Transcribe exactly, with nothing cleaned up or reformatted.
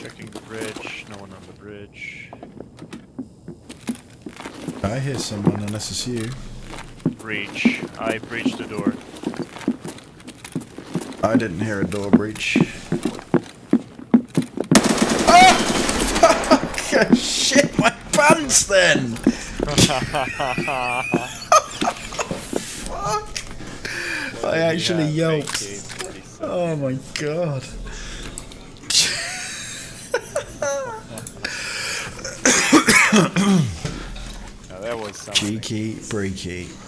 Checking the bridge. No one on the bridge. I hear someone, unless it's you. Breach. I breached the door. I didn't hear a door breach. Oh! Fuck! I shit my pants then! Fuck! I actually Yeah, yelped. Oh my god. Now that was something. Cheeky, breaky.